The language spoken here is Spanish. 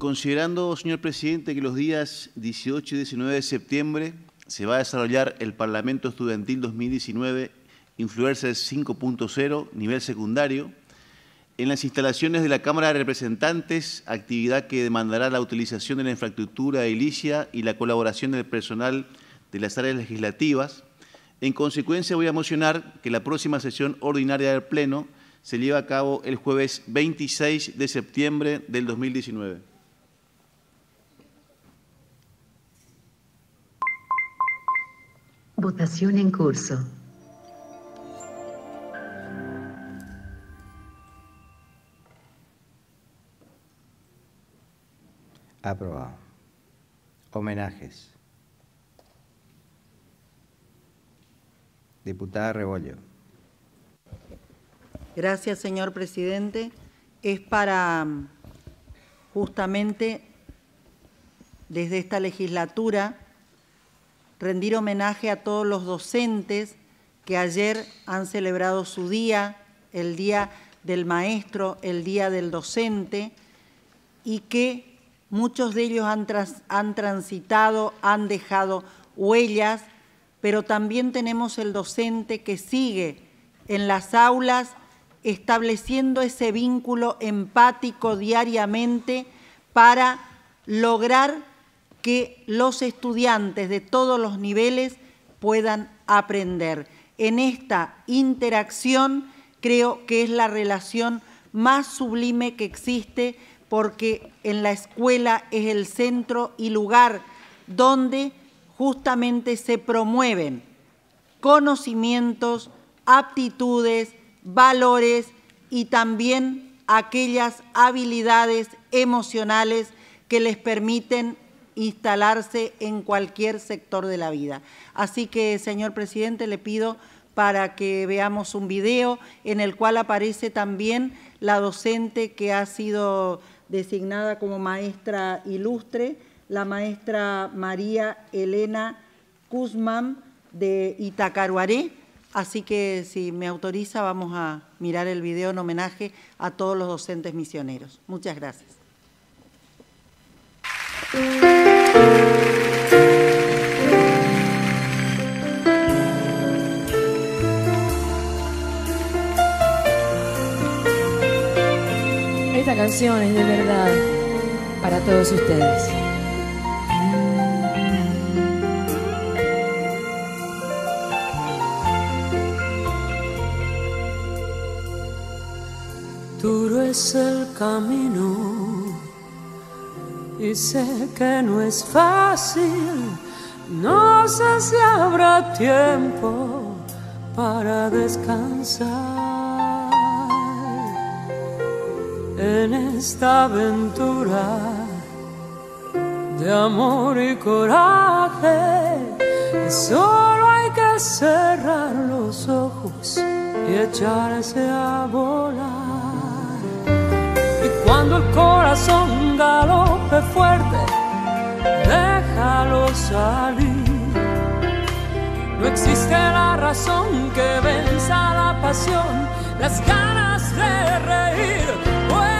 Considerando, señor presidente, que los días 18 y 19 de septiembre se va a desarrollar el Parlamento Estudiantil 2019 Influencers 5.0, nivel secundario, en las instalaciones de la Cámara de Representantes, actividad que demandará la utilización de la infraestructura edilicia y la colaboración del personal de las áreas legislativas. En consecuencia, voy a mocionar que la próxima sesión ordinaria del Pleno se lleve a cabo el jueves 26 de septiembre del 2019. Votación en curso. Aprobado. Homenajes. Diputada Rebollo. Gracias, señor presidente. Es para justamente desde esta legislatura rendir homenaje a todos los docentes que ayer han celebrado su día, el Día del Maestro, el Día del Docente, y que muchos de ellos han transitado, han dejado huellas, pero también tenemos el docente que sigue en las aulas estableciendo ese vínculo empático diariamente para lograr que los estudiantes de todos los niveles puedan aprender. En esta interacción creo que es la relación más sublime que existe, porque en la escuela es el centro y lugar donde justamente se promueven conocimientos, aptitudes, valores y también aquellas habilidades emocionales que les permiten instalarse en cualquier sector de la vida. Así que, señor presidente, le pido para que veamos un video en el cual aparece también la docente que ha sido designada como maestra ilustre, la maestra María Elena Guzmán de Itacaruaré. Así que, si me autoriza, vamos a mirar el video en homenaje a todos los docentes misioneros. Muchas gracias. Esta canción es de verdad para todos ustedes. Duro es el camino y sé que no es fácil. No sé si habrá tiempo para descansar en esta aventura de amor y coraje. Solo hay que cerrar los ojos y echarse a volar. Y cuando el corazón galope fuerte, déjalo salir. No existe la razón que venza la pasión, las ganas de reír.